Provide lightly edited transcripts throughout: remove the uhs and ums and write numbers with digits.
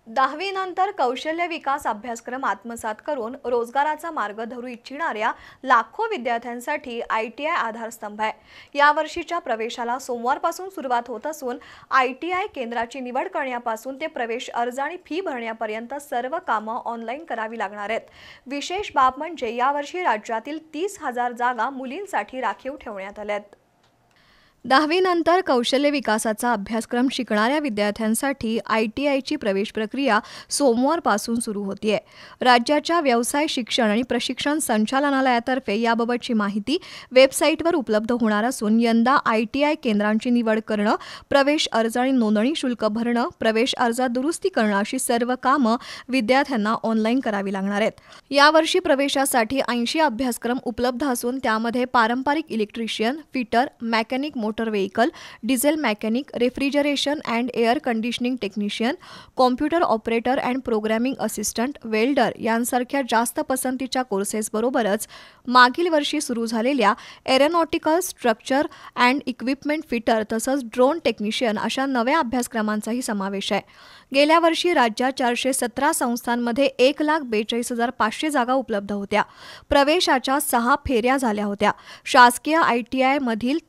10वी नंतर कौशल्य विकास अभ्यासक्रम आत्मसात करून रोजगाराचा मार्ग धरू इच्छिणाऱ्या लाखो विद्यार्थ्यांसाठी ITI आधारस्तंभ आहे। या वर्षीच्या प्रवेशाला सोमवारपासून सुरुवात होत असून ITI केंद्राची निवड करण्यापासून ते प्रवेश अर्ज आणि फी भरण्यापर्यंत सर्व कामं ऑनलाईन करावी लागणार आहेत। विशेष बाब म्हणजे यावर्षी राज्यातील 30,000 जागा मुलींसाठी राखीव ठेवण्यात आल्या आहेत। 10वी नंतर कौशल्य विकासाचा अभ्यासक्रम शिकणाऱ्या विद्यार्थ्यांसाठी ITIची प्रवेश प्रक्रिया सोमवारपासून सुरू होतीये। राज्याच्या व्यवसाय शिक्षण आणि प्रशिक्षण संचालनालयातर्फे याबाबतची माहिती वेबसाईटवर उपलब्ध होणार असून यंदा ITI केंद्रांची निवड करणं, प्रवेश अर्ज आणि नोंदणी शुल्क भरणं, प्रवेश अर्जात दुरुस्ती करणं अशी सर्व कामं विद्यार्थ्यांना ऑनलाईन करावी लागणार आहेत। यावर्षी प्रवेशासाठी 80 अभ्यासक्रम उपलब्ध असून त्यामध्ये पारंपरिक electrician, fitter, mechanic motor vehicle, diesel mechanic, refrigeration and air conditioning technician, computer operator and programming assistant, welder यांसारख्या जास्त पसंतीच्या कोर्सेस बरोबरच मागील वर्षी सुरू झालेल्या aeronautical structure and equipment fitter तसंच ड्रोन टेक्निशियन अशा नव्या अभ्यासक्रमांचाही समावेश आहे। गेल्या वर्षी राज्यात 417 संस्थांमध्ये 1,42,500 जागा उपलब्ध होत्या। प्रवेशाच्या 6 फेऱ्या झाल्या होत्या। शासकीय ITI मधील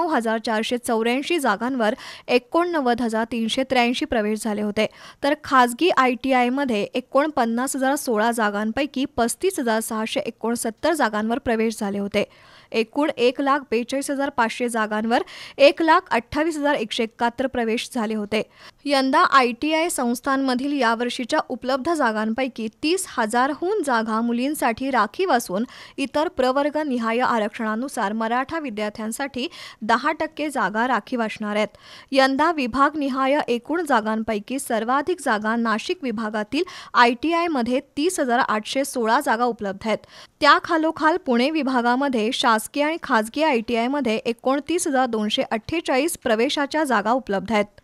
93,484 जागांवर 89,383 प्रवेश झाले होते, तर खासगी ITI मध्ये 49,016 जागांपैकी 35,669 जागांवर प्रवेश झाले होते। एकूण 1,42,500 जागांवर 1,28,171 प्रवेश झाले होते। यंदा ITI संस्थांमधील यावर्षीच्या उपलब्ध जागांपैकी 30,000हून जागा मुलींसाठी राखीव असून इतर प्रवर्गनिहाय आरक्षणानुसार मराठा विद्यार्थ्यांसाठी 10% जागा राखीव असणार आहेत। यंदा विभागनिहाय एकूण जागांपैकी सर्वाधिक जागा नाशिक विभागातील ITI मध्ये 30,816 जागा उपलब्ध आहेत। त्याखालोखाल पुणे विभागामध्ये शासकीय आणि खासगी ITI मध्ये 29,248 प्रवेशाच्या जागा उपलब्ध आहेत।